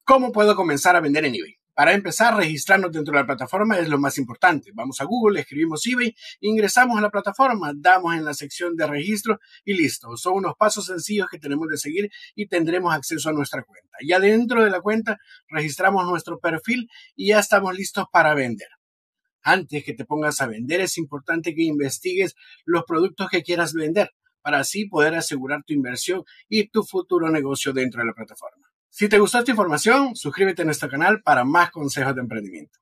¿Cómo puedo comenzar a vender en eBay? Para empezar, registrarnos dentro de la plataforma es lo más importante. Vamos a Google, escribimos eBay, ingresamos a la plataforma, damos en la sección de registro y listo. Son unos pasos sencillos que tenemos de seguir y tendremos acceso a nuestra cuenta. Ya dentro de la cuenta registramos nuestro perfil y ya estamos listos para vender. Antes que te pongas a vender, es importante que investigues los productos que quieras vender para así poder asegurar tu inversión y tu futuro negocio dentro de la plataforma. Si te gustó esta información, suscríbete a nuestro canal para más consejos de emprendimiento.